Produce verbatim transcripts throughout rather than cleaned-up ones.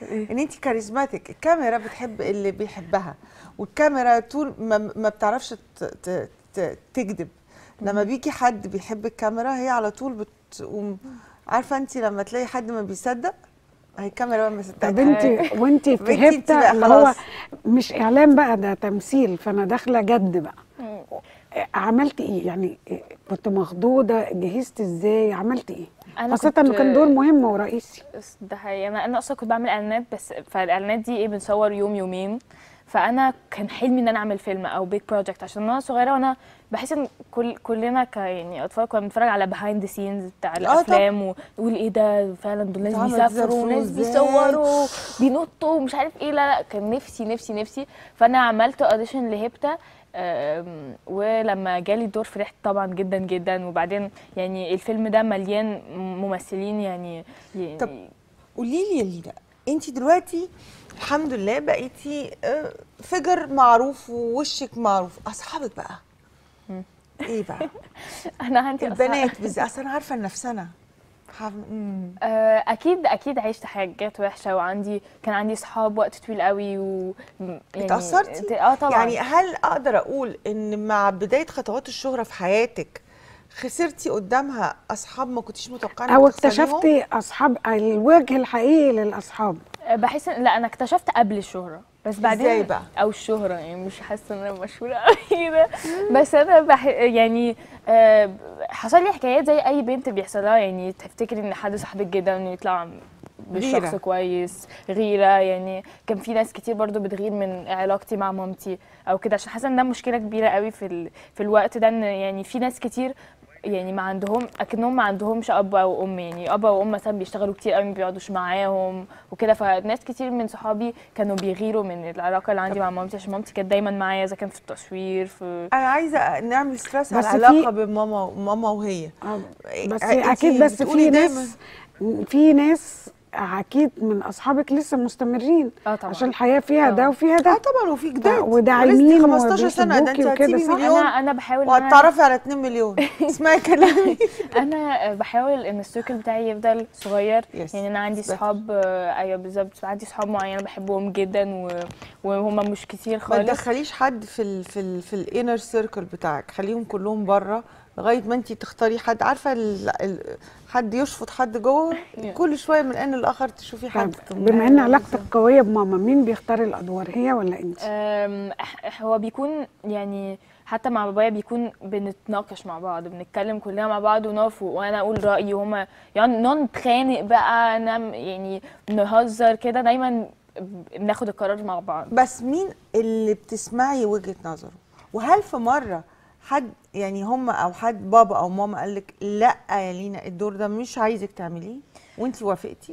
ان انت كاريزماتيك. الكاميرا بتحب اللي بيحبها، والكاميرا طول ما, ما بتعرفش تكذب. لما بيجي حد بيحب الكاميرا هي على طول بتقوم عارفه. انت لما تلاقي حد ما بيصدق هي الكاميرا بقى ما صدقتش. طب انت وانت في هبته اللي هو مش اعلام بقى، ده تمثيل، فانا داخله جد بقى. عملت ايه يعني؟ كنت مخضوضه؟ جهزت ازاي؟ عملت ايه؟ خاصه انه كان دور مهم ورئيسي. ده حقيقي. انا انا اصلا كنت بعمل اعلانات، بس فالاعلانات دي ايه بنصور يوم يومين. فانا كان حلمي ان انا اعمل فيلم او بيج بروجكت، عشان انا صغيره وانا بحس ان كل كلنا ك يعني اطفال كنا بنتفرج على بيهايند ذا سينز بتاع الافلام ونقول ايه ده فعلا، دول ناس بيسافروا وناس بيصوروا بينطوا ومش عارف ايه. لا لا كان نفسي نفسي نفسي. فانا عملت اوديشن لهبته، ولما جالي الدور فرحت طبعا جدا جدا. وبعدين يعني الفيلم ده مليان ممثلين يعني, يعني طب قولي لي يا لينا، انت دلوقتي الحمد لله بقيتي فجر معروف ووشك معروف، اصحابك بقى م. ايه بقى؟ انا عندي البنات بالذات، اصل انا عارفه النفسنه. اكيد اكيد عشت حاجات وحشه، وعندي كان عندي صحاب وقت طويل قوي و يعني اتأثرتي؟ اه طبعا. يعني هل اقدر اقول ان مع بدايه خطوات الشهره في حياتك خسرتي قدامها اصحاب ما كنتيش متوقعه او اكتشفتي اصحاب الوجه الحقيقي للاصحاب؟ بحس لا انا اكتشفت قبل الشهره، بس بعدين ازاي بقى؟ او الشهره يعني مش حاسه ان انا مشهوره قوي كده. بس انا بح... يعني آه حصل لي حكايات زي اي بنت بيحصل لها، يعني تفتكري ان حد صاحبك جدا انه يطلع بالشخص كويس، غيره. يعني كان في ناس كتير برضو بتغير من علاقتي مع مامتي او كده، عشان حاسه ان ده مشكله كبيره قوي في ال... في الوقت ده، ان يعني في ناس كتير يعني ما عندهم اكنهم ما عندهمش اب او ام. يعني اب او ام مثلا بيشتغلوا كتير قوي ما بيقعدوش معاهم وكده. فناس كتير من صحابي كانوا بيغيروا من العلاقه اللي عندي مع مامتي، عشان مامتي كانت دايما معايا اذا كان في التصوير في. انا عايزه نعمل ستريس على العلاقه بين ماما وماما وهي. بس اكيد بس في ناس في ناس اكيد من اصحابك لسه مستمرين. اه طبعا، عشان الحياه فيها طبعا. ده وفيها ده. اه طبعا، وفي جداد وداعمين خمستاشر سنه، ده انت هتسيبي مليون. انا انا بحاول وهتتعرفي على اتنين مليون. اسمعي كلامي. انا بحاول ان السيركل بتاعي يفضل صغير. yes. يعني انا عندي صحاب، ايوه بالظبط، عندي صحاب معينه بحبهم جدا وهم مش كتير خالص. ما تدخليش حد في ال في ال في الانر سيركل بتاعك، خليهم كلهم بره لغايه ما انت تختاري حد. عارفه ال ال حد يشفط حد جوه. كل شويه من ان الاخر تشوفي حد. بما ان علاقتك قويه بماما، مين بيختار الادوار، هي ولا انت؟ هو بيكون يعني حتى مع بابايا بيكون بنتناقش مع بعض، بنتكلم كلنا مع بعض ونقف وانا اقول رايي وهما يعني نقعد نتخانق بقى، نعم يعني نهزر كده، دايما بناخد القرار مع بعض. بس مين اللي بتسمعي وجهه نظره؟ وهل في مره حد يعني هم او حد بابا او ماما قال لك لا يا لينا الدور ده مش عايزك تعمليه وانت وافقتي؟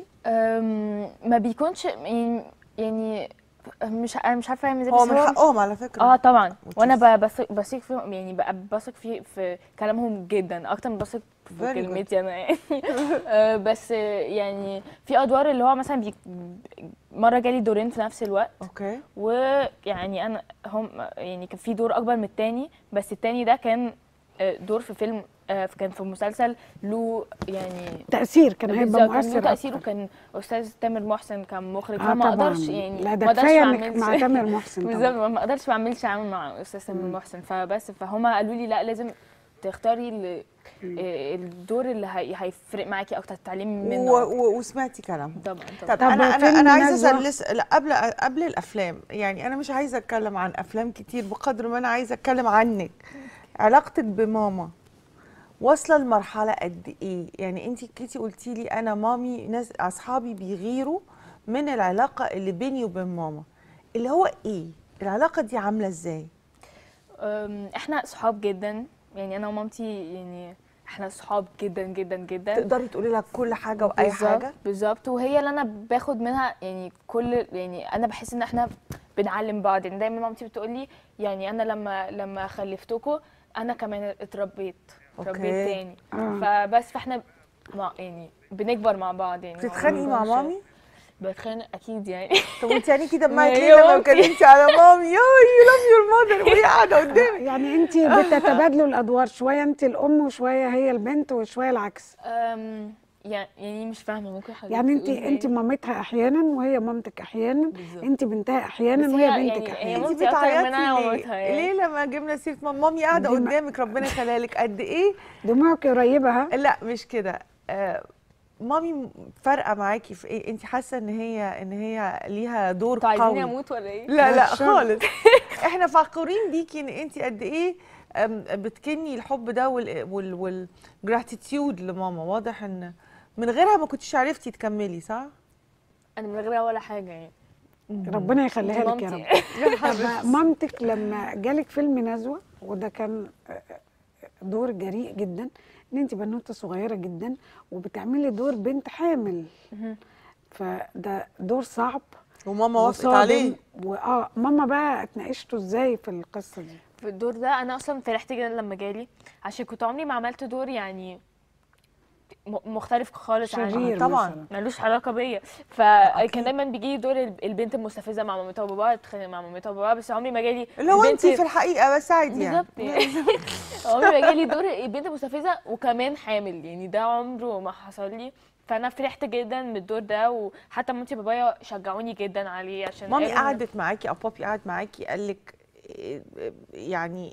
ما بيكونش يعني يعني مش انا مش عارفه اعمل ازاي. هو من حقهم على فكره. اه طبعا، وانا بثق بثق فيهم، يعني بثق في في كلامهم جدا اكتر من بثق في كلمتي انا يعني. آه بس يعني في ادوار اللي هو مثلا بي مره جالي دورين في نفس الوقت. اوكي. ويعني انا هم يعني كان في دور اكبر من الثاني، بس الثاني ده كان دور في فيلم، كان في مسلسل له يعني تأثير، كان هيبقى مؤثر. كان تأثير، وكان أستاذ تامر محسن كان مخرج. آه فما أقدرش يعني لا ده كفاية انك مع تامر محسن. بالظبط، ما أقدرش ما أعملش عمل مع أستاذ تامر محسن. فبس فهم قالوا لي لا لازم تختاري الدور اللي هيفرق معاكي أكتر، تتعلمي منه. وسمعتي كلام طبعا طبعا. طب أنا أنا أنا عايزة أسأل قبل قبل الأفلام، يعني أنا مش عايزة أتكلم عن أفلام كتير بقدر ما أنا عايزة أتكلم عنك. علاقتك بماما واصله لمرحله قد ايه؟ يعني انت كنتي قلتي لي انا مامي ناس اصحابي بيغيروا من العلاقه اللي بيني وبين ماما، اللي هو ايه العلاقه دي عامله ازاي؟ احنا صحاب جدا، يعني انا ومامتي يعني احنا صحاب جدا جدا جدا. تقدري تقولي لها كل حاجه واي حاجه؟ بالظبط. وهي اللي انا باخد منها يعني كل، يعني انا بحس ان احنا بنعلم بعض. يعني دايما مامتي بتقول لي يعني انا لما لما خلفتكم انا كمان اتربيت اتربيت تاني. آه. فبس فاحنا مع يعني بنكبر مع بعض. يعني بتتخانقي مع مامي؟ بتخانق اكيد يعني. طب وانت يعني كده ما ليه لما اتكلمتي على مامي يو يو لاف يور ماذر وهي قاعده قدامي؟ يعني انت بتتبادلوا الادوار، شويه انت الام وشويه هي البنت وشويه العكس؟ يعني مش فاهمه ممكن حضرتك يعني انت تقولي انت إيه؟ مامتها احيانا وهي مامتك احيانا، بالظبط. انت بنتها احيانا بس وهي هي بنتك يعني هي احيانا. انت مامتي اكتر بتعيطي منها ليه؟ ومامتها يعني. ليه لما جبنا سيره مام- مامي قاعده دي ما- قدامك ربنا يخليها لك قد ايه؟ دموعك قريبه ها؟ لا مش كده. آه مامي فارقه معاكي في ايه؟ انت حاسه ان هي ان هي ليها دور انتوا عايزيني قوي؟ اموت ولا ايه؟ لا لا لا الشر. خالص. احنا فخورين بيكي ان انت قد ايه أم، بتكني الحب ده وال وال والجراتيتيود لماما. واضح ان من غيرها ما كنتش عرفتي تكملي، صح؟ انا من غيرها ولا حاجه يعني. ربنا يخليها دي لك يا مامتي. رب. طب مامتك لما جالك فيلم نزوة، وده كان دور جريء جدا، ان انت بنوته صغيره جدا وبتعملي دور بنت حامل، فده دور صعب وماما وافقت وصادم. عليه. واه ماما بقى اتناقشتوا ازاي في القصه دي؟ في الدور ده انا اصلا فرحت جدا لما جالي، عشان كنت عمري ما عملت دور يعني م- مختلف خالص عني، شرير طبعاً. مثلا. ملوش علاقه بيا. أكيد. فكان دايما بيجي لي دور الب- البنت المستفزه مع مامتها وباباها، تتخانق مع مامتها وباباها، بس عمري ما جالي اللي هو انت البنت في الحقيقه بس عادي يعني. بالظبط يعني. عمري ما جالي دور البنت المستفزه وكمان حامل، يعني ده عمره ما حصل لي. فانا فرحت جدا من الدور ده، وحتى مامتي وبابايا شجعوني جدا عليه عشان مامي قالوا إن- قعدت معاكي او بابي قعد معاكي قال لك يعني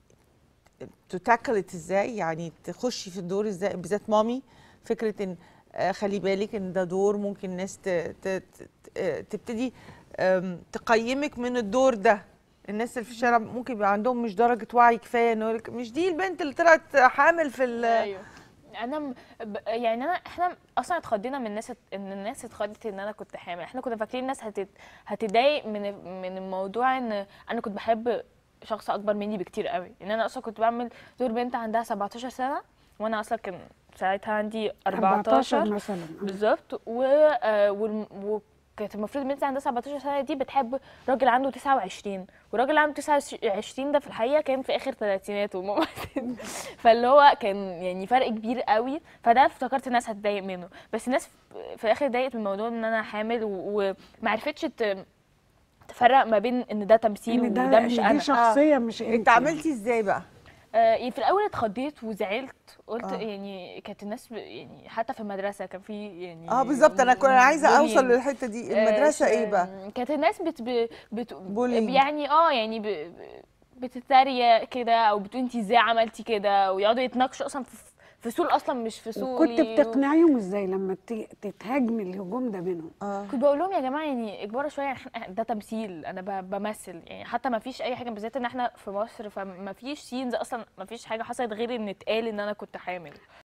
تتاكلت ازاي، يعني تخشي في الدور ازاي، بالذات مامي فكره ان آه، خلي بالك ان ده دور ممكن ناس ت- ت- ت- آه، تبتدي آم، تقيمك من الدور ده. الناس اللي في الشارع ممكن يبقى عندهم مش درجه وعي كفايه انه يقولك مش دي البنت اللي طلعت حامل في ال ايوه. انا م- ب- يعني انا احنا اصلا اتخضينا من الناس، ان الناس اتخضت ان انا كنت حامل. احنا كنا فاكرين الناس هتت... هتضايق من من الموضوع ان انا كنت بحب شخص اكبر مني بكتير قوي، ان انا اصلا كنت بعمل دور بنت عندها سبعتاشر سنه، وانا اصلا كان ساعتها عندي اربعتاشر مثلا. بالظبط. و... آه، والم- وكانت المفروض البنت عندها سبعتاشر سنه دي بتحب راجل عنده تسعة وعشرين، وراجل عنده تسعة وعشرين ده في الحقيقه كان في اخر ثلاثيناته وماما فاللي هو كان يعني فرق كبير قوي. فده افتكرت الناس هتضايق منه، بس الناس في الاخر ضايقت من الموضوع ان انا حامل، و- وما عرفتش ت- تفرق ما بين ان ده تمثيل ان ده وده مش إن انا. دي شخصيه مش انت. انت عملتي ازاي بقى؟ آه، في الاول اتخضيت وزعلت، قلت آه. يعني كانت الناس ب- يعني حتى في المدرسه كان في يعني اه بالظبط، انا كنت عايزه اوصل bullying. للحته دي. المدرسه آه، ايه بقى؟ كانت الناس بت, ب- بت Bullying. يعني اه يعني ب ب- بتتريق كده، او بتقول انت ازاي عملتي كده، ويقعدوا يتناقشوا اصلا في فصول اصلا مش وكنت فصولي. بتقنعيهم ازاي لما ت- تتهاجمي الهجوم ده منهم؟ اه كنت بقول لهم يا جماعه يعني اجباروا شويه، إحنا- ده تمثيل، انا ب- بمثل يعني. حتى ما فيش اي حاجه، بالذات ان احنا في مصر، فما فيش سينز اصلا، ما فيش حاجه حصلت غير ان اتقال ان انا كنت حامل.